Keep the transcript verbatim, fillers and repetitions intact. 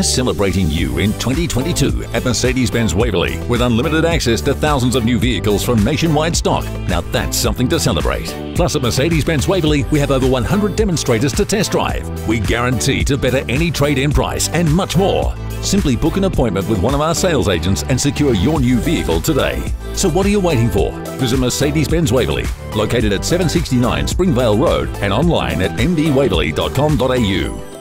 celebrating you in twenty twenty-two at Mercedes-Benz Waverley with unlimited access to thousands of new vehicles from nationwide stock. Now that's something to celebrate. Plus at Mercedes-Benz Waverley, we have over one hundred demonstrators to test drive. We guarantee to better any trade-in price and much more. Simply book an appointment with one of our sales agents and secure your new vehicle today. So what are you waiting for? Visit Mercedes-Benz Waverley, located at seven sixty-nine Springvale Road and online at m d waverley dot com dot a u.